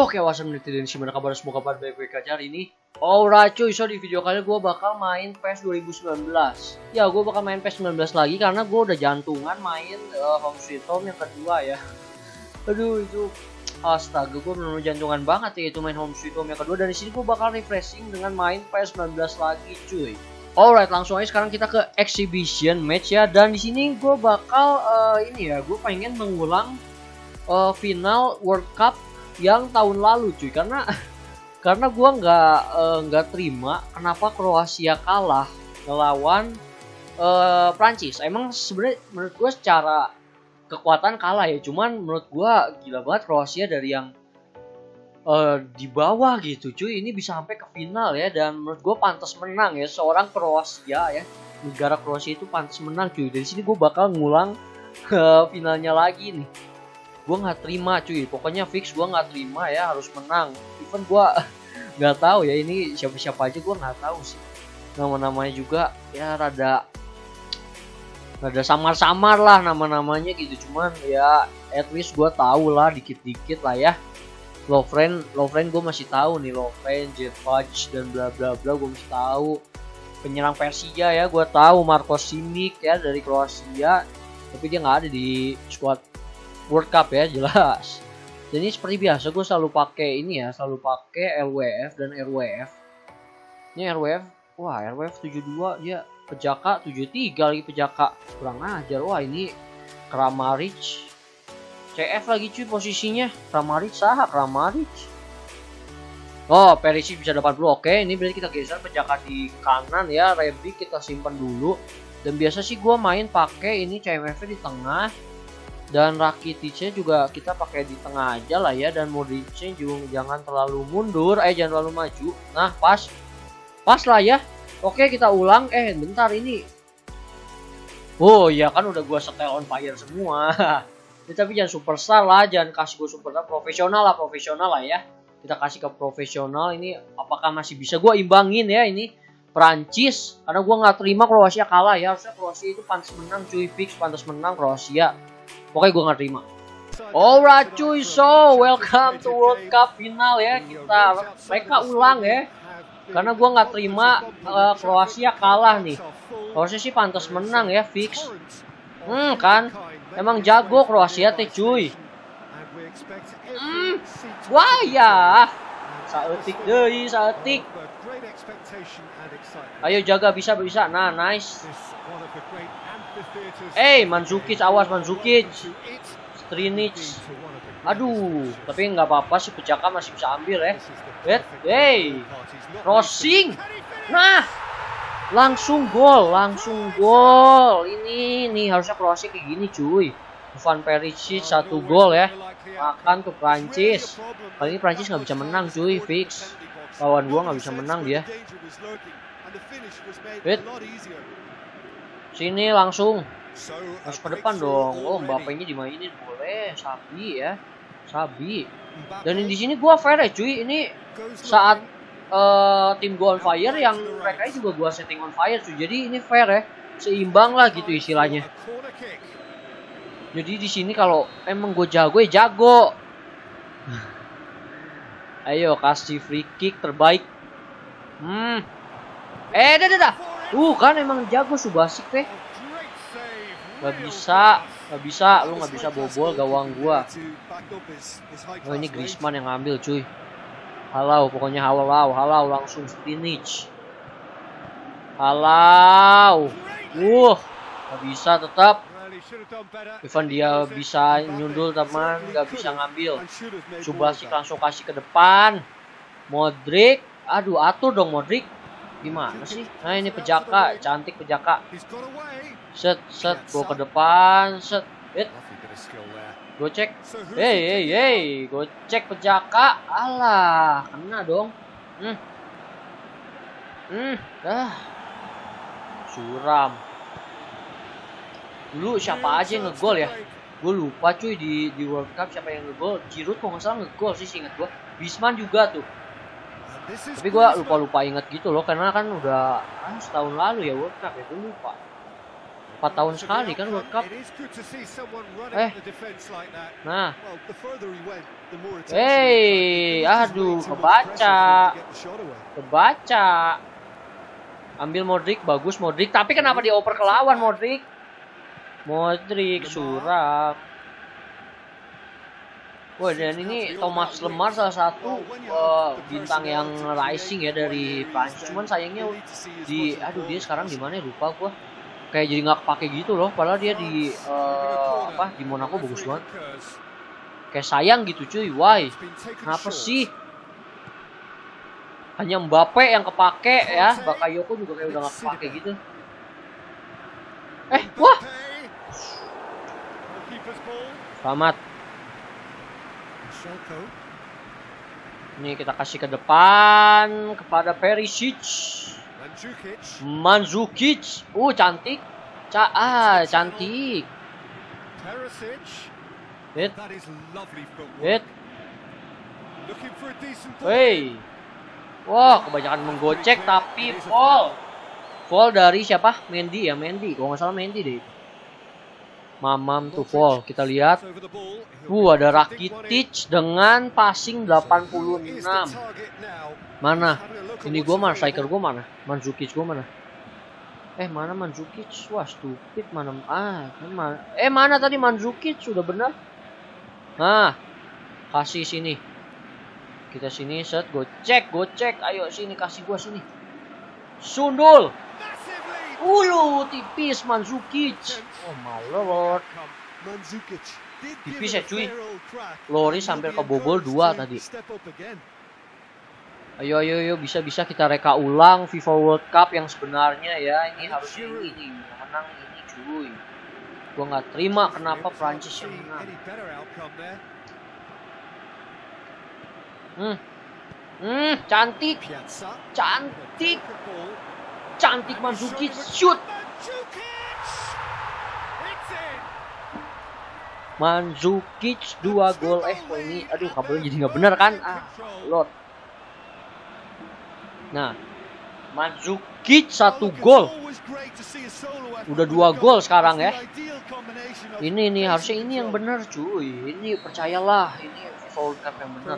Oke, wasan netizen gimana kabar? Semoga kabar baik-baik aja hari ini. Alright cuy, so di video kali gue bakal main PES 2019. Ya, gue bakal main PES 19 lagi karena gue udah jantungan main Home Sweet Home yang kedua ya. Aduh, itu astaga, gue bener jantungan banget ya itu main Home Sweet Home yang kedua. Dan di sini gue bakal refreshing dengan main PES 19 lagi cuy. Alright, langsung aja sekarang kita ke exhibition match ya. Dan di sini gue bakal gue pengen mengulang final World Cup yang tahun lalu cuy, karena gue nggak terima kenapa Kroasia kalah ngelawan Prancis. Emang sebenarnya menurut gue secara kekuatan kalah ya, cuman menurut gue gila banget Kroasia dari yang di bawah gitu cuy, ini bisa sampai ke final ya. Dan menurut gue pantas menang ya, seorang Kroasia ya, negara Kroasia itu pantas menang cuy. Dari sini gue bakal ngulang ke finalnya lagi nih. Gue nggak terima cuy, pokoknya fix gue nggak terima ya, harus menang. Even gue nggak tahu ya ini siapa aja, gue nggak tahu sih nama-namanya juga ya, rada samar-samar lah nama-namanya gitu. Cuman ya at least gue tahu lah dikit-dikit lah ya. Lovren gue masih tahu nih, Lovren, Jetfudge dan bla bla bla gue masih tahu. Penyerang Persija ya gue tahu, Marko Simic ya dari Kroasia, tapi dia nggak ada di squad World Cup ya, jelas. Jadi seperti biasa gue selalu pakai ini ya, selalu pakai LWF dan RWF. Ini RWF, wah RWF 72 dia pejaka 73 lagi pejaka, kurang ajar. Wah ini Kramaric, CF lagi cuy posisinya. Kramaric. Oh Perisic bisa 80, oke. Ini berarti kita geser pejaka di kanan ya. Rebic kita simpan dulu. Dan biasa sih gue main pakai ini CMF di tengah. Dan Rakiticnya juga kita pakai di tengah aja lah ya. Dan Modricnya juga jangan terlalu mundur, jangan terlalu maju. Nah pas lah ya. Oke kita ulang. Bentar ini. Oh iya kan udah gua setel on fire semua. Tapi jangan superstar lah, jangan kasih gua superstar, profesional lah ya. Kita kasih ke profesional. Ini apakah masih bisa gua imbangin ya ini Prancis? Karena gua nggak terima Kroasia kalah ya. Harusnya Kroasia itu pantas menang cuy, fix pantas menang Kroasia. Pokoknya gue gak terima. Alright cuy, so welcome to World Cup final ya. Mereka ulang ya. Karena gue gak terima Kroasia kalah nih. Kroasia sih pantas menang ya, fix. Kan, emang jago Kroasia teh cuy. Wah ya. Saetik. Ayo jaga, bisa. Nah, nice. Mandzukic, awas Mandzukic. Strinic. Aduh, tapi nggak apa-apa sih, pejaka masih bisa ambil ya. Crossing. Nah, langsung gol. Ini harusnya Kroasia kayak gini cuy. Van Perisic 1 gol ya. Makan tuh Prancis. Kali ini Prancis nggak bisa menang cuy, fix. Lawan gua nggak bisa menang dia. Sini langsung ke depan dong. Oh Mbappe-nya dimainin boleh, Sabi ya. Dan di sini gua fair ya cuy. Ini saat tim gua on fire, yang mereka juga gua setting on fire cuy. Jadi ini fair ya, seimbang lah gitu istilahnya. Jadi di sini kalau emang gue jago ya jago. Ayo kasih free kick terbaik. Dah. Kan emang jago Subasic teh. Gak bisa, lu gak bisa bobol gawang gua. Oh ini Griezmann yang ngambil cuy. Pokoknya halau langsung Strinic. Gak bisa tetap. Even dia bisa nyundul teman, gak bisa ngambil. Subasic langsung kasih ke depan. Modric, atur dong Modric. Gimana sih? Nah ini pejaka, cantik pejaka. Set, gua ke depan, set. Gocek. Gocek pejaka. Alah, kena dong. Suram. Dulu siapa aja yang ngegol ya? Gue lupa cuy di World Cup siapa yang ngegol. Giroud kok nggak salah ngegol sih, inget gue. Griezmann juga tuh. Tapi gue lupa inget gitu loh, karena kan udah setahun lalu ya World Cup ya, gue lupa. 4 tahun sekali kan World Cup. Nah. Aduh, kebaca. Ambil Modric, bagus Modric. Tapi kenapa dioper ke lawan Modric? Suram. Wah, dan ini Thomas Lemar salah satu bintang yang rising ya dari Prancis. Cuman sayangnya dia sekarang di mana ya, lupa gua. Kayak jadi nggak kepake gitu loh. Padahal dia di Monaco bagus banget. Kayak sayang gitu cuy. Why? Kenapa sih? Hanya Mbappe yang kepake ya. Bakayoko juga kayak udah nggak kepake gitu. Wah. Selamat. Ini kita kasih ke depan kepada Perisic. Mandzukic. Cantik. Cantik. Hit. Wah, kebanyakan menggocek tapi fall dari siapa? Mendy ya, Kalau nggak salah Mendy deh. Mamam tuh fall. Kita lihat. Ada Rakitic dengan passing 86. Mana? Ini gue mana? Striker gue mana? Mandzukic gue mana? Mana Mandzukic? Wah, stupid mana? Mana tadi Mandzukic? Sudah benar. Nah, kasih sini. Kita sini set, gocek. Ayo sini, kasih gua sini. Sundul. Tipis Mandzukic. Oh my lord. Tipis ya cuy. Loris hampir kebobol 2 tadi. Ayo bisa kita reka ulang FIFA World Cup yang sebenarnya ya. Ini harus ini menang ini cuy. Gua nggak terima kenapa Prancis yang menang. Cantik Mandzukic, shoot. Mandzukic 2 gol. Kok ini aduh kabelnya jadi nggak benar kan? Lord. Nah, Mandzukic 1 gol. Udah 2 gol sekarang ya. Ini harusnya ini yang benar cuy. Ini percayalah, ini World Cup yang benar.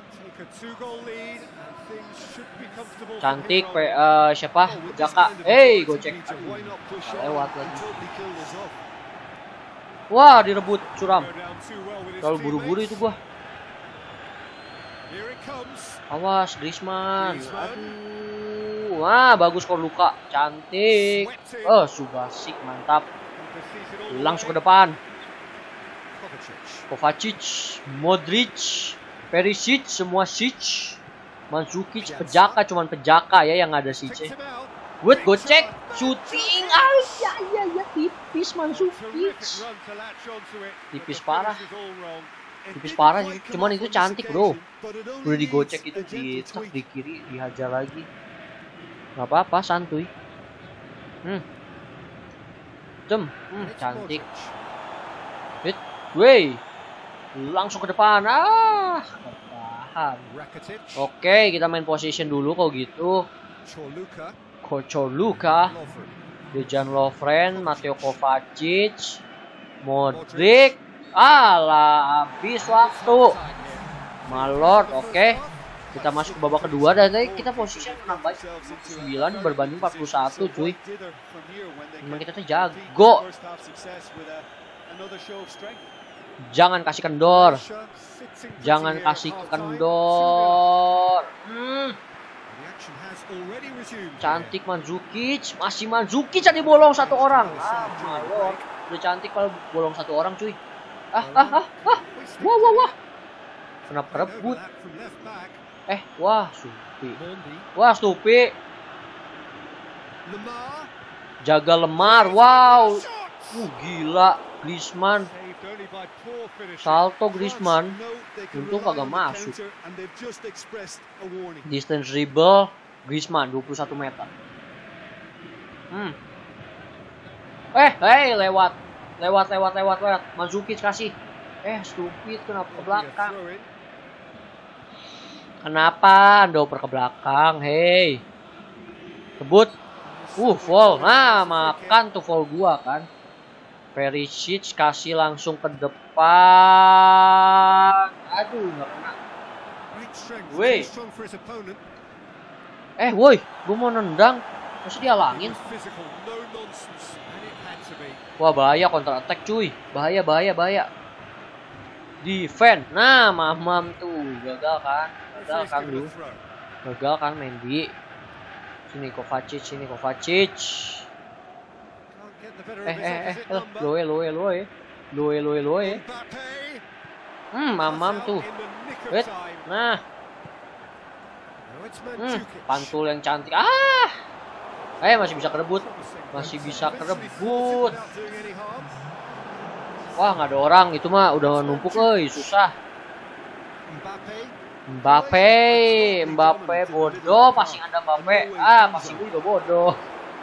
Cantik siapa? Jaka. Gocek. Lewat lagi. Wah, direbut Suram. Terlalu buru-buru itu gua. Awas Griezmann. Aduh. Bagus Korluka. Cantik. Subasic mantap. Langsung ke depan. Kovacic, Modric, Perisic, semua Sic. Mandzukic cuman pejaka ya yang ada Sic. Gocek, shooting. Ya tipis Mandzukic. Tipis parah. Cuman itu cantik bro. Udah digocek itu di kiri, dihajar lagi. Gak apa-apa, santuy. Cantik. Langsung ke depan. Ketahan. Oke, kita main position dulu kalau gitu. Luka, Dejan Lovren, Mateo Kovacic, Modric. Habis waktu. Malord, oke. Kita masuk ke babak kedua dan tadi kita position menang baik 9 berbanding 41 cuy. Memang kita tuh jago. Jangan kasih kendor. Cantik Mandzukic. Masih Mandzukic jadi bolong 1 orang. Malor. Udah cantik kalau bolong 1 orang cuy. Wah. Kenapa rebut? Wah, Stupi. Jaga Lemar. Wow. Gila. Griezmann. Salto Griezmann. Untung kagak masuk. Distance dribble Griezmann 21 meter. Lewat. Mandzukic kasih. Stupid, kenapa ke belakang? Kenapa Anda oper ke belakang? Kebut. Fall. Makan tuh fall gua kan. Perisic kasih langsung ke depan. Aduh, nggak kena. Woi. Woi, gue mau nendang. Masih dihalangin. Wah, bahaya counter attack cuy. Bahaya, bahaya, bahaya. Defend. Nah, mamam tuh. Gagal kan? Gagal kan lu? Gagal kan Mendy? Sini Kovacic, sini Kovacic. Loe. Mamam tuh. Wait. Nah. Pantul yang cantik. Masih bisa kerebut. Masih bisa kerebut. Wah, nggak ada orang. Itu mah udah numpuk susah. Mbappe bodoh. Passing Anda Mbappe. Passing gue juga bodoh.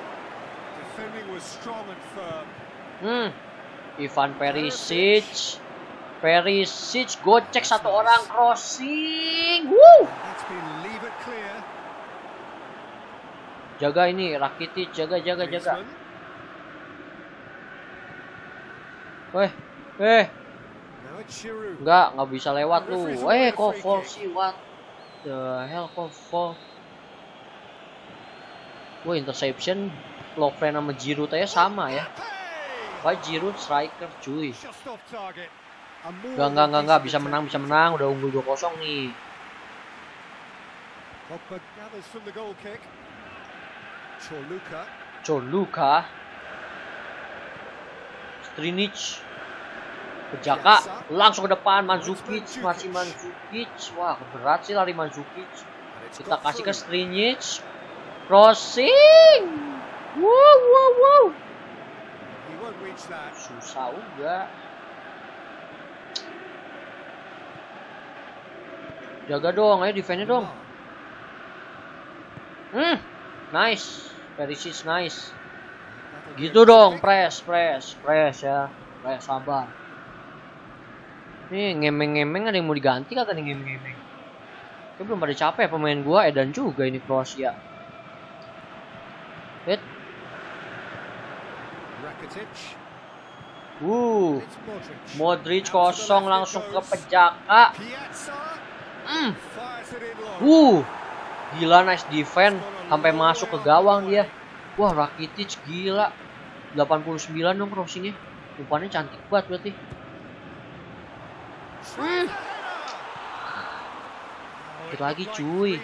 Ivan Perisic. Gocek satu orang, crossing. Jaga ini Rakitic, jaga. Nggak bisa lewat lu. Kok fall sih? What the hell, kok fall? Interception. Lovren sama Giroud aja sama ya. Wah, Giroud striker cuy. Enggak bisa menang. Udah unggul 2-0 nih. Chorluka. Strinic. Pejaka langsung ke depan. Mandzukic. Wah, berat sih lari Mandzukic. Kita kasih ke Strinic. Crossing. Wow. Susah juga. Jaga dong, ayo defend-nya dong. Nice. Perisic nice. Gitu dong, press ya. Press, sabar. Nih ngemeng-ngemeng ada yang mau diganti kagak nih ngemeng-ngemeng. Gue belum pada capek pemain gua, Edan juga ini Kroasia. Modric kosong langsung ke Pejaka. Gila, nice defense sampai masuk ke gawang dia. Wah, Rakitic gila. 89 dong crossingnya. Umpannya cantik banget berarti. Dikit lagi cuy.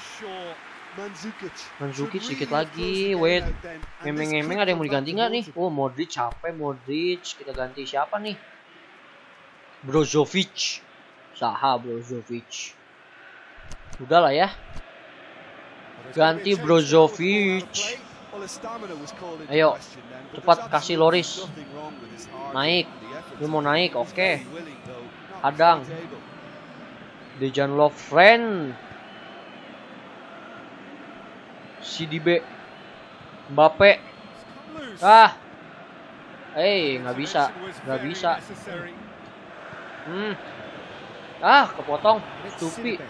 Mandzukic sedikit lagi. Wait. Ngemeng-ngemeng ada yang mau diganti nggak nih? Modric capek. Kita ganti siapa nih? Brozovic. Brozovic. Udah lah ya. Ganti Brozovic. Ayo. Cepat kasih Loris. Naik. Lu mau naik? Oke. Hadang. Dejan Lovren. CDB. Mbappe. Nggak bisa. Kepotong. Stupi.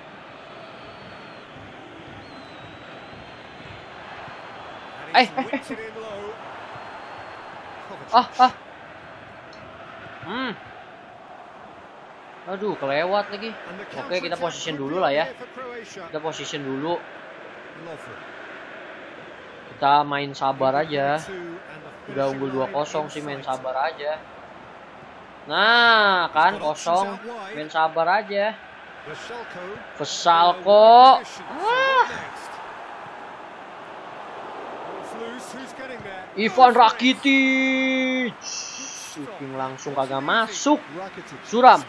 Aduh, kelewat lagi. Oke, kita position dulu lah ya. Kita main sabar aja. Udah unggul 2-0 sih, main sabar aja. Nah, kan kosong. Main sabar aja. Vesalko. Ivan Rakitic. Shooting langsung kagak masuk. Suram.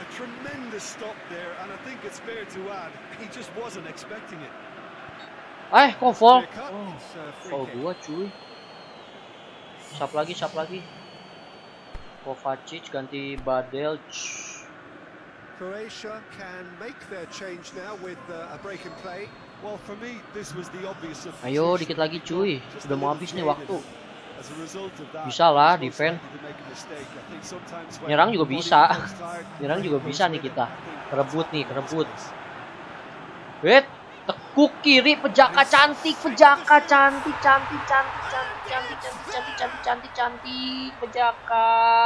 Kok fall? Fall gua cuy. Sap lagi. Kovacic ganti Badel. Croatia can make their change now with a break in play. Well, for me, this was the obvious. Ayo dikit lagi cuy. Udah mau habis nih waktu. Bisa lah defend. Nyerang juga bisa. Nih kita. Kerebut. Wait, Tekuk kiri, Pejaka cantik, Pejaka cantik, Pejaka.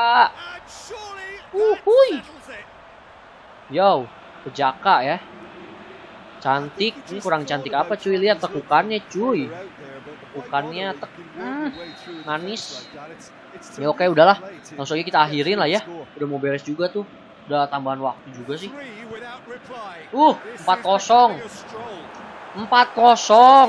Uhuy. Yo, Pejaka ya. Cantik, ini kurang cantik apa cuy, lihat tekukannya cuy. Tekukannya manis. Ya oke, udahlah. Langsung aja kita akhirin lah ya. Udah mau beres juga tuh. Udah tambahan waktu juga sih. 4-0. 4-0.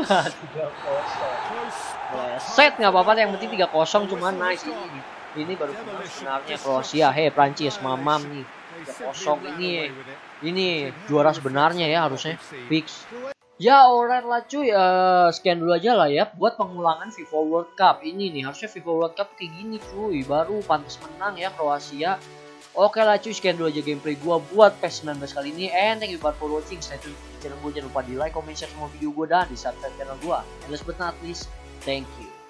3-0. Set nggak apa-apa, yang penting 3-0 cuman nice ini baru sebenarnya Kroasia. Hei Prancis, mamam nih. 3-0 ini juara sebenarnya ya, harusnya fix. Ya alright lah cuy, sekian dulu aja lah ya buat pengulangan FIFA World Cup ini nih. Harusnya FIFA World Cup kayak gini cuy, baru pantas menang ya Kroasia. Oke lah cuy, sekian dulu aja gameplay gua buat PES 19 kali ini. And thank you for watching. Stay tune di channel gue, jangan lupa di like, comment, share semua video gue dan di subscribe channel gua. And last but not least, thank you.